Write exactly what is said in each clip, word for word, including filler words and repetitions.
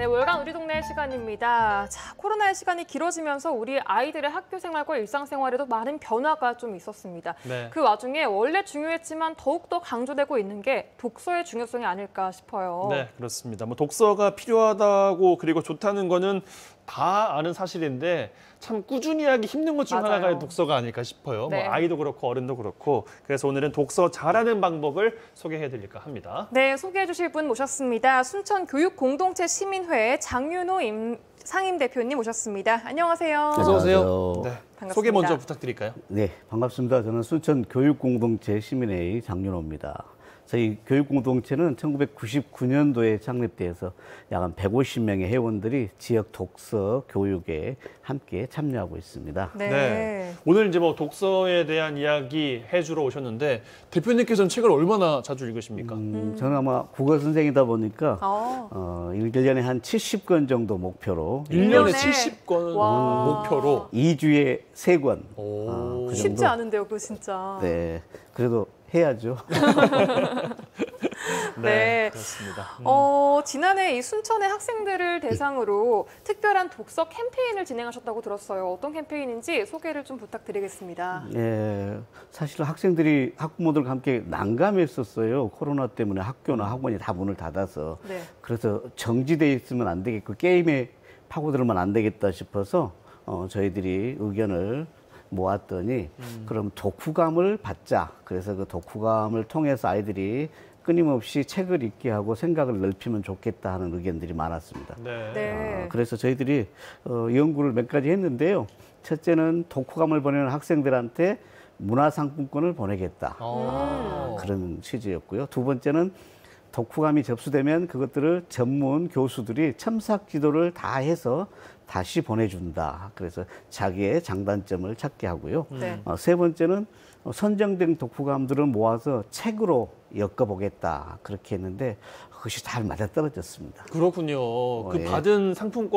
월간 우리 동네 시간입니다. 자, 코로나의 시간이 길어지면서 우리 아이들의 학교 생활과 일상생활에도 많은 변화가 좀 있었습니다. 네. 그 와중에 원래 중요했지만 더욱더 강조되고 있는 게 독서의 중요성이 아닐까 싶어요. 네, 그렇습니다. 뭐 독서가 필요하다고 그리고 좋다는 거는 다 아는 사실인데 참 꾸준히 하기 힘든 것 중 맞아요. 하나가 독서가 아닐까 싶어요. 네. 뭐 아이도 그렇고 어른도 그렇고. 그래서 오늘은 독서 잘하는 방법을 소개해드릴까 합니다. 네, 소개해 주실 분 모셨습니다. 순천 교육공동체 시민회 장윤호 임, 상임대표님 모셨습니다. 안녕하세요. 어서 오세요. 안녕하세요. 네, 반갑습니다. 소개 먼저 부탁드릴까요? 네, 반갑습니다. 저는 순천 교육공동체 시민회의 장윤호입니다. 저희 교육공동체는 천구백구십구 년도에 창립돼서 약 한 백오십 명의 회원들이 지역 독서 교육에 함께 참여하고 있습니다. 네. 네. 오늘 이제 뭐 독서에 대한 이야기 해주러 오셨는데 대표님께서는 책을 얼마나 자주 읽으십니까? 음, 저는 아마 국어 선생이다 보니까 어. 어, 일 년에 한 칠십 권 정도 목표로 일 년에 년에? 칠십 권 와. 목표로. 이 주에 세 권. 오. 아, 그 쉽지 정도? 않은데요, 그거 진짜. 네, 그래도 해야죠. 네, 네. 그렇습니다. 음. 어, 지난해 이 순천의 학생들을 대상으로 특별한 독서 캠페인을 진행하셨다고 들었어요. 어떤 캠페인인지 소개를 좀 부탁드리겠습니다. 예, 사실 학생들이 학부모들과 함께 난감했었어요. 코로나 때문에 학교나 학원이 다 문을 닫아서. 네. 그래서 정지돼 있으면 안 되겠고 게임에 파고들면 안 되겠다 싶어서 어, 저희들이 의견을 모았더니 음. 그럼 독후감을 받자. 그래서 그 독후감을 통해서 아이들이 끊임없이 책을 읽게 하고 생각을 넓히면 좋겠다 하는 의견들이 많았습니다. 네. 네. 아, 그래서 저희들이 어, 연구를 몇 가지 했는데요. 첫째는 독후감을 보내는 학생들한테 문화상품권을 보내겠다. 아. 그런 취지였고요. 두 번째는 독후감이 접수되면 그것들을 전문 교수들이 첨삭 지도를 다 해서 다시 보내준다. 그래서 자기의 장단점을 찾게 하고요. 네. 어, 세 번째는 선정된 독후감들을 모아서 책으로 엮어보겠다. 그렇게 했는데 그것이 잘 맞아떨어졌습니다. 그렇군요. 그 예. 받은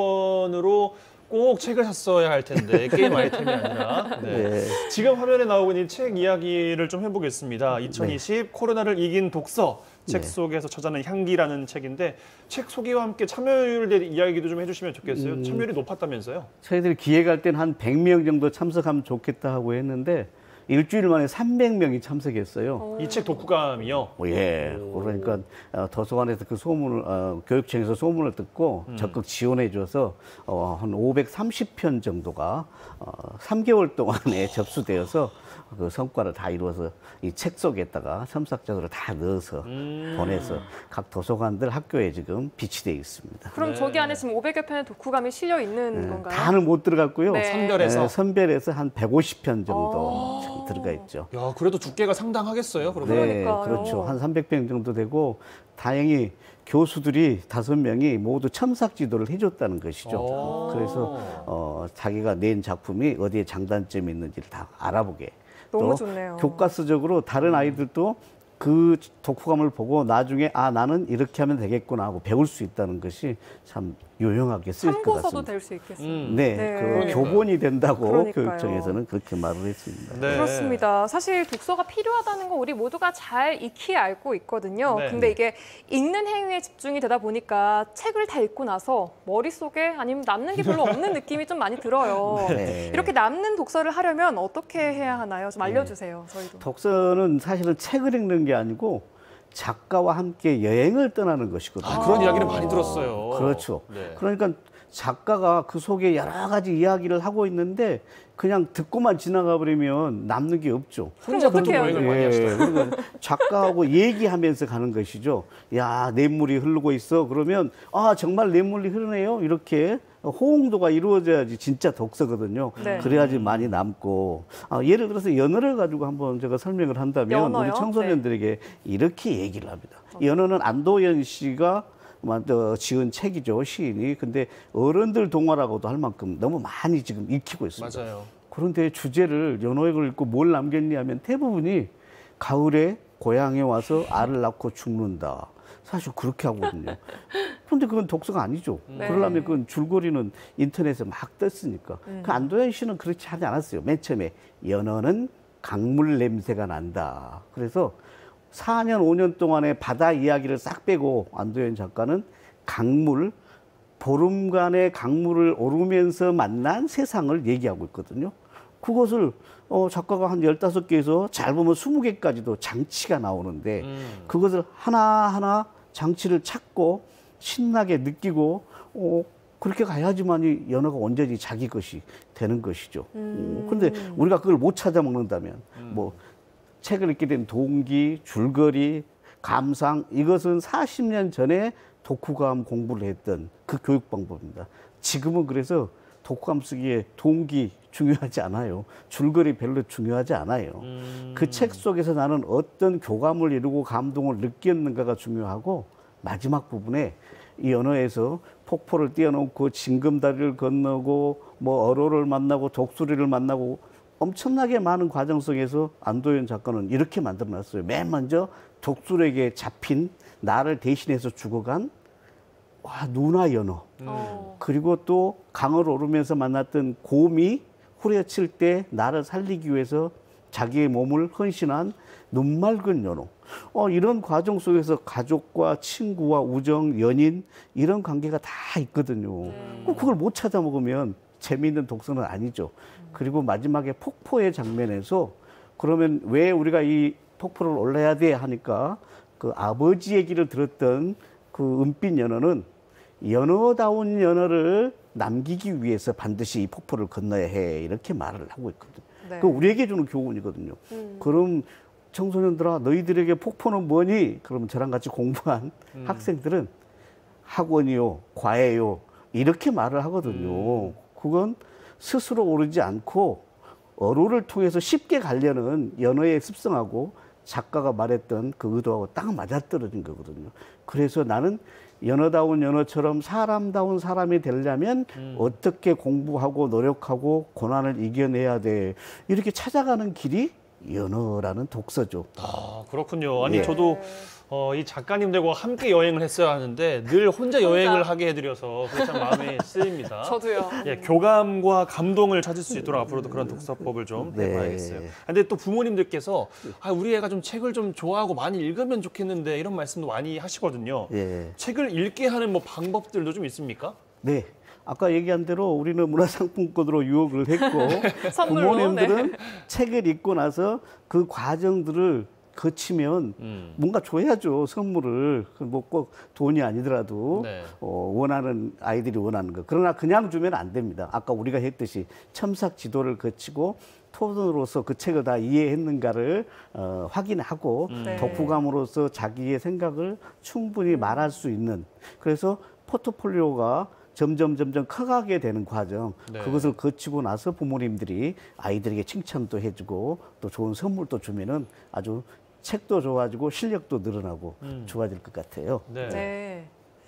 상품권으로 꼭 책을 샀어야 할 텐데 게임 아이템이 아니라. 네. 네. 지금 화면에 나오고 있는 책 이야기를 좀 해보겠습니다. 이천이십 코로나를 이긴 독서. 책 네. 속에서 찾아낸 향기라는 책인데 책 소개와 함께 참여율에 대한 이야기도 좀 해주시면 좋겠어요. 음. 참여율이 높았다면서요? 저희들이 기획할 때는 한 백 명 정도 참석하면 좋겠다 하고 했는데 일주일 만에 삼백 명이 참석했어요. 이 책 독후감이요? 어, 예. 그러니까 어, 도서관에서 그 소문을 어, 교육청에서 소문을 듣고 음. 적극 지원해줘서 어, 한 오백삼십 편 정도가 어, 삼 개월 동안에 접수되어서 그 성과를 다 이루어서 이 책 속에다가 첨삭적으로 다 넣어서 음. 보내서 각 도서관들 학교에 지금 비치되어 있습니다. 그럼 네. 저기 안에 지금 오백여 편의 독후감이 실려 있는 네, 건가요? 다는 못 들어갔고요. 네. 선별해서. 네, 선별해서 한 백오십 편 정도 오. 지금 들어가 있죠. 야, 그래도 두께가 상당하겠어요, 그러면? 네, 그러니까요. 그렇죠. 한 삼백 편 정도 되고 다행히 교수들이 다섯 명이 모두 첨삭 지도를 해줬다는 것이죠. 오. 그래서 어, 자기가 낸 작품이 어디에 장단점이 있는지를 다 알아보게. 너무 또 좋네요. 교과서적으로 다른 아이들도 그 독후감을 보고 나중에 아 나는 이렇게 하면 되겠구나 하고 배울 수 있다는 것이 참 유용하게 쓰일 것 참고서도 같습니다. 될 수 있겠어요. 음. 네, 네. 그 그러니까요. 교본이 된다고 그러니까요. 교육청에서는 그렇게 말을 했습니다. 네. 그렇습니다. 사실 독서가 필요하다는 거 우리 모두가 잘 익히 알고 있거든요. 네. 근데 이게 읽는 행위에 집중이 되다 보니까 책을 다 읽고 나서 머릿속에 아니면 남는 게 별로 없는 느낌이 좀 많이 들어요. 네. 이렇게 남는 독서를 하려면 어떻게 해야 하나요? 좀 알려주세요, 저희도. 독서는 사실은 책을 읽는 게 아니고 작가와 함께 여행을 떠나는 것이거든요. 아, 그런 이야기를 많이 들었어요. 그렇죠. 네. 그러니까 작가가 그 속에 여러 가지 이야기를 하고 있는데 그냥 듣고만 지나가 버리면 남는 게 없죠. 혼자 어떻게 보통 해요? 여행을 많이 예, 하시더라고요. 그러니까 작가하고 얘기하면서 가는 것이죠. 야, 냇물이 흐르고 있어. 그러면 아, 정말 냇물이 흐르네요. 이렇게 호응도가 이루어져야지 진짜 독서거든요. 네. 그래야지 많이 남고. 아, 예를 들어서 연어를 가지고 한번 제가 설명을 한다면 연어요? 우리 청소년들에게 이렇게 얘기를 합니다. 연어는 안도현 씨가 만들 지은 책이죠, 시인이. 근데 어른들 동화라고도 할 만큼 너무 많이 지금 읽히고 있습니다. 맞아요. 그런데 주제를 연어액을 읽고 뭘 남겼니 하면 대부분이 가을에 고향에 와서 알을 낳고 죽는다. 사실 그렇게 하거든요. 그런데 그건 독서가 아니죠. 네. 그러려면 그건 줄거리는 인터넷에 막 떴으니까. 음. 그 안도현 씨는 그렇게 하지 않았어요. 맨 처음에 연어는 강물 냄새가 난다. 그래서 사 년, 오 년 동안의 바다 이야기를 싹 빼고 안도현 작가는 강물, 보름간의 강물을 오르면서 만난 세상을 얘기하고 있거든요. 그것을 어, 작가가 한 열다섯 개에서 잘 보면 스무 개까지도 장치가 나오는데 음. 그것을 하나하나 장치를 찾고 신나게 느끼고 어, 그렇게 가야지만이 연어가 온전히 자기 것이 되는 것이죠. 음. 어, 근데 우리가 그걸 못 찾아 먹는다면 음. 뭐 책을 읽게 된 동기, 줄거리, 감상 이것은 사십 년 전에 독후감 공부를 했던 그 교육 방법입니다. 지금은 그래서 독후감 쓰기에 동기 중요하지 않아요. 줄거리 별로 중요하지 않아요. 음. 그 책 속에서 나는 어떤 교감을 이루고 감동을 느꼈는가가 중요하고 마지막 부분에 이 연어에서 폭포를 뛰어넘고 징검다리를 건너고 뭐 어로를 만나고 독수리를 만나고 엄청나게 많은 과정 속에서 안도현 작가는 이렇게 만들어놨어요. 맨 먼저 독수리에게 잡힌 나를 대신해서 죽어간 와 누나 연어. 어. 그리고 또 강을 오르면서 만났던 곰이 후려칠 때 나를 살리기 위해서 자기의 몸을 헌신한 눈맑은 연어. 어, 이런 과정 속에서 가족과 친구와 우정, 연인 이런 관계가 다 있거든요. 네. 그걸 못 찾아 먹으면 재미있는 독서는 아니죠. 그리고 마지막에 폭포의 장면에서 그러면 왜 우리가 이 폭포를 올라야 돼 하니까 그 아버지 얘기를 들었던 그 은빛 연어는 연어다운 연어를 남기기 위해서 반드시 이 폭포를 건너야 해 이렇게 말을 하고 있거든요. 네. 그 우리에게 주는 교훈이거든요. 음. 그럼 청소년들아 너희들에게 폭포는 뭐니? 그러면 저랑 같이 공부한 음. 학생들은 학원이요, 과외요 이렇게 말을 하거든요. 음. 그건 스스로 오르지 않고 어로를 통해서 쉽게 가려는 연어의 습성하고 작가가 말했던 그 의도하고 딱 맞아떨어진 거거든요. 그래서 나는 연어다운 연어처럼 사람다운 사람이 되려면 음. 어떻게 공부하고 노력하고 고난을 이겨내야 돼. 이렇게 찾아가는 길이 연어라는 독서죠. 아, 그렇군요. 아니 예. 저도 어, 이 작가님들과 함께 여행을 했어야 하는데 늘 혼자 여행을 하게 해드려서 그게 참 마음이 쓰입니다. 저도요. 예, 교감과 감동을 찾을 수 있도록 앞으로도 그런 독서법을 좀 네. 해봐야겠어요. 근데 또 부모님들께서 아, 우리 애가 좀 책을 좀 좋아하고 많이 읽으면 좋겠는데 이런 말씀도 많이 하시거든요. 예. 책을 읽게 하는 뭐 방법들도 좀 있습니까? 네. 아까 얘기한 대로 우리는 문화상품권으로 유혹을 했고 선물로, 부모님들은 네. 책을 읽고 나서 그 과정들을 거치면 음. 뭔가 줘야죠 선물을 뭐 꼭 돈이 아니더라도 네. 어, 원하는 아이들이 원하는 거 그러나 그냥 주면 안 됩니다. 아까 우리가 했듯이 첨삭 지도를 거치고 토론으로서 그 책을 다 이해했는가를 어, 확인하고 네. 독후감으로서 자기의 생각을 충분히 말할 수 있는 그래서 포트폴리오가 점점 점점 커가게 되는 과정 네. 그것을 거치고 나서 부모님들이 아이들에게 칭찬도 해주고 또 좋은 선물도 주면은 아주 책도 좋아지고 실력도 늘어나고 음. 좋아질 것 같아요. 네. 네.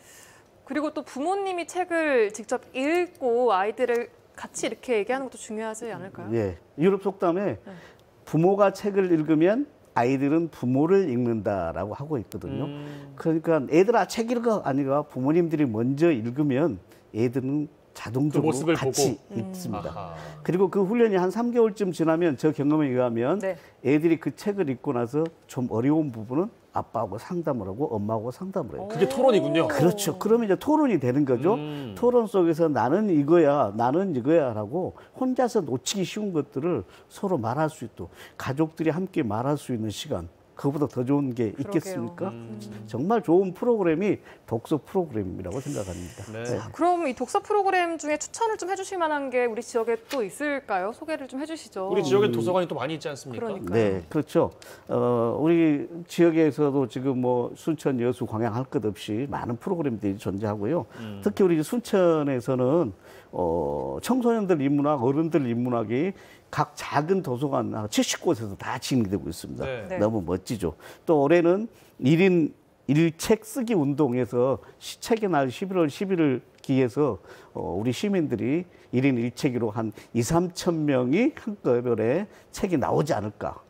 그리고 또 부모님이 책을 직접 읽고 아이들을 같이 이렇게 얘기하는 것도 중요하지 않을까요? 예, 유럽 속담에 부모가 책을 읽으면 아이들은 부모를 읽는다라고 하고 있거든요. 음. 그러니까 애들아 책 읽어 아니라 부모님들이 먼저 읽으면 애들은 자동적으로 그 모습을 같이 보고. 읽습니다. 아하. 그리고 그 훈련이 한 삼 개월쯤 지나면 저 경험에 의하면 네. 애들이 그 책을 읽고 나서 좀 어려운 부분은 아빠하고 상담을 하고 엄마하고 상담을 해요. 그게 토론이군요. 그렇죠. 그러면 이제 토론이 되는 거죠. 음. 토론 속에서 나는 이거야, 나는 이거야라고 혼자서 놓치기 쉬운 것들을 서로 말할 수 있도록 가족들이 함께 말할 수 있는 시간. 그보다 더 좋은 게 그러게요. 있겠습니까? 음. 정말 좋은 프로그램이 독서 프로그램이라고 생각합니다. 네. 그럼 이 독서 프로그램 중에 추천을 좀 해주실 만한 게 우리 지역에 또 있을까요? 소개를 좀 해주시죠. 우리 지역에 도서관이 또 많이 있지 않습니까? 그러니까요. 네, 그렇죠. 어, 우리 지역에서도 지금 뭐 순천, 여수, 광양 할 것 없이 많은 프로그램들이 존재하고요. 음. 특히 우리 순천에서는 어, 청소년들 인문학, 어른들 인문학이 각 작은 도서관 칠십 곳에서 다 진행되고 있습니다. 네. 네. 너무 멋지죠. 또 올해는 일 인 일 책 쓰기 운동에서 시책의 날 십일월 십일을 기해서 어, 우리 시민들이 일 인 일 책으로 한 이삼천 명이 한꺼번에 책이 나오지 않을까. 어.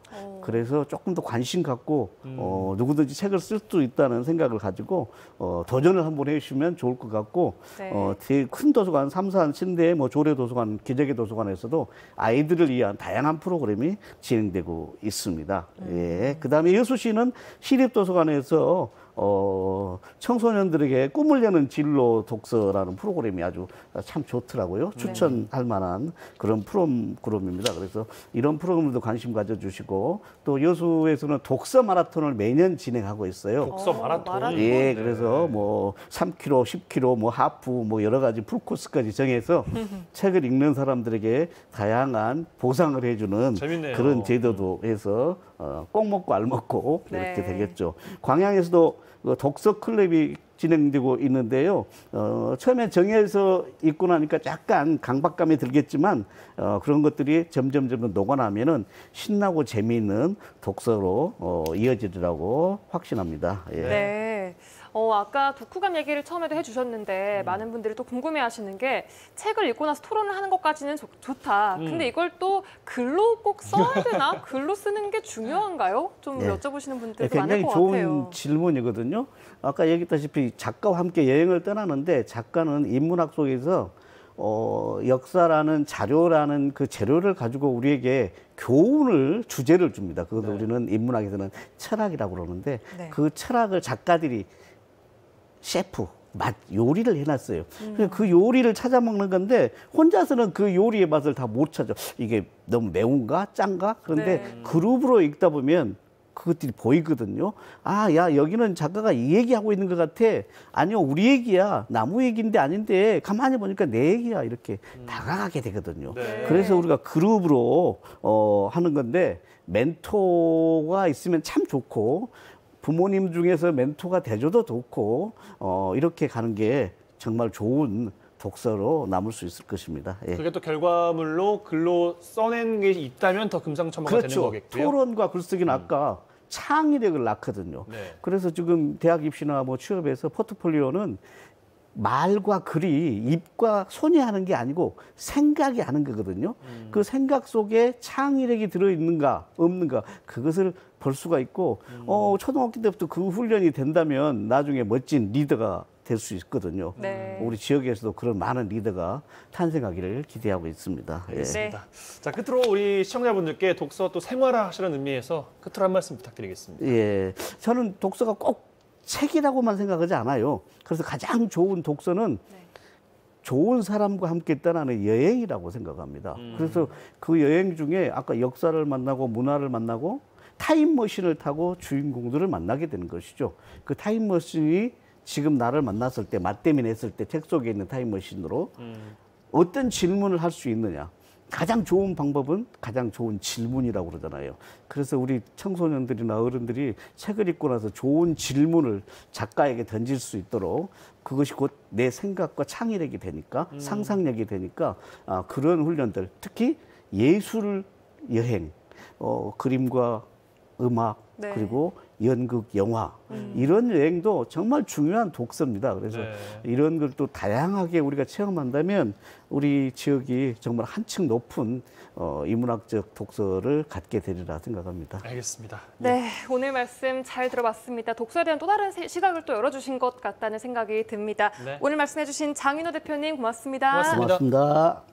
그래서 조금 더 관심 갖고 음. 어, 누구든지 책을 쓸 수 있다는 생각을 가지고 어, 도전을 한번 해주시면 좋을 것 같고 네. 어, 제일 큰 도서관, 삼산 신대, 뭐 조례 도서관, 기재계 도서관에서도 아이들을 위한 다양한 프로그램이 진행되고 있습니다. 음. 예. 그다음에 여수시는 시립도서관에서 어, 청소년들에게 꿈을 여는 진로 독서라는 프로그램이 아주 참 좋더라고요. 추천할 만한 그런 프로그램입니다. 그래서 이런 프로그램도 관심 가져주시고 또 여수에서는 독서 마라톤을 매년 진행하고 있어요. 독서 어, 마라톤. 마라톤. 예, 네. 그래서 뭐 삼 킬로미터, 십 킬로미터, 뭐 하프, 뭐 여러 가지 풀코스까지 정해서 책을 읽는 사람들에게 다양한 보상을 해주는 재밌네요. 그런 제도도 해서 어, 꼭 먹고 알 먹고 이렇게 네. 되겠죠. 광양에서도 그 독서 클럽이 진행되고 있는데요. 어, 처음에 정해서 읽고 나니까 약간 강박감이 들겠지만 어, 그런 것들이 점점 점점 녹아나면은 신나고 재미있는 독서로 어, 이어지리라고 확신합니다. 예. 네. 어, 아까 독후감 얘기를 처음에도 해주셨는데 음. 많은 분들이 또 궁금해하시는 게 책을 읽고 나서 토론을 하는 것까지는 좋, 좋다. 음. 근데 이걸 또 글로 꼭 써야 되나? 글로 쓰는 게 중요한가요? 좀 네. 여쭤보시는 분들도 굉장히 많을 것 좋은 같아요. 질문이거든요. 아까 얘기했다시피 작가와 함께 여행을 떠나는데 작가는 인문학 속에서 어, 역사라는 자료라는 그 재료를 가지고 우리에게 교훈을 주제를 줍니다. 그것도 네. 우리는 인문학에서는 철학이라고 그러는데 네. 그 철학을 작가들이 셰프, 맛, 요리를 해놨어요. 그래서 그 요리를 찾아 먹는 건데 혼자서는 그 요리의 맛을 다 못 찾아. 이게 너무 매운가? 짠가? 그런데 네. 그룹으로 읽다 보면 그것들이 보이거든요. 아, 야, 여기는 작가가 이 얘기하고 있는 것 같아. 아니요, 우리 얘기야. 나무 얘기인데 아닌데 가만히 보니까 내 얘기야. 이렇게 다가가게 되거든요. 네. 그래서 우리가 그룹으로 어, 하는 건데 멘토가 있으면 참 좋고 부모님 중에서 멘토가 대줘도 좋고 어, 이렇게 가는 게 정말 좋은 독서로 남을 수 있을 것입니다. 예. 그게 또 결과물로 글로 써낸 게 있다면 더 금상첨화가 되는 그렇죠. 거겠고요. 토론과 글쓰기는 아까 창의력을 낳거든요. 네. 그래서 지금 대학 입시나 뭐 취업에서 포트폴리오는 말과 글이 입과 손이 하는 게 아니고 생각이 하는 거거든요. 음. 그 생각 속에 창의력이 들어있는가 없는가 그것을 볼 수가 있고 음. 어, 초등학교 때부터 그 훈련이 된다면 나중에 멋진 리더가 될 수 있거든요. 네. 우리 지역에서도 그런 많은 리더가 탄생하기를 기대하고 있습니다. 예. 네. 자, 끝으로 우리 시청자분들께 독서 또 생활화하시는 의미에서 끝으로 한 말씀 부탁드리겠습니다. 예, 저는 독서가 꼭 책이라고만 생각하지 않아요. 그래서 가장 좋은 독서는 네. 좋은 사람과 함께 떠나는 여행이라고 생각합니다. 음. 그래서 그 여행 중에 아까 역사를 만나고 문화를 만나고 타임머신을 타고 주인공들을 만나게 되는 것이죠. 그 타임머신이 지금 나를 만났을 때, 맞대민 했을 때 책 속에 있는 타임머신으로 음. 어떤 질문을 할 수 있느냐. 가장 좋은 방법은 가장 좋은 질문이라고 그러잖아요. 그래서 우리 청소년들이나 어른들이 책을 읽고 나서 좋은 질문을 작가에게 던질 수 있도록 그것이 곧 내 생각과 창의력이 되니까 음. 상상력이 되니까 아, 그런 훈련들 특히 예술 여행, 어, 그림과 음악 네. 그리고 연극, 영화 음. 이런 여행도 정말 중요한 독서입니다. 그래서 네. 이런 걸 또 다양하게 우리가 체험한다면 우리 지역이 정말 한층 높은 어, 인문학적 독서를 갖게 되리라 생각합니다. 알겠습니다. 네, 오늘 말씀 잘 들어봤습니다. 독서에 대한 또 다른 세- 시각을 또 열어주신 것 같다는 생각이 듭니다. 네. 오늘 말씀해주신 장인호 대표님 고맙습니다. 고맙습니다. 고맙습니다.